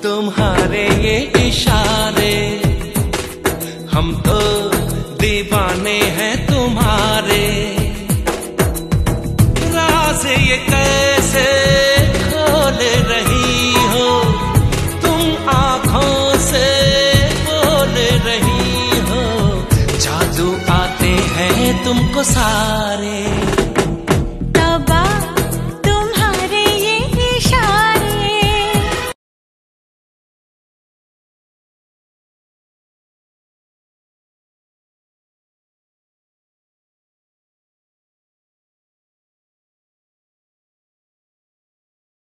तुम्हारे ये इशारे, हम तो दीवाने हैं तुम्हारे। राज ये कैसे खोल रही हो तुम, आँखों से बोल रही हो, जादू आते हैं तुमको सारे।